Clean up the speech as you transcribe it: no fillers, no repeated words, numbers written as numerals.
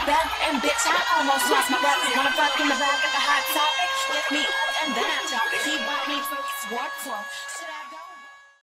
back and bitch, I almost lost my breath. Wanna fuck in the back of the hot topic? Lift me up and then I talk. He bought me for his workflow.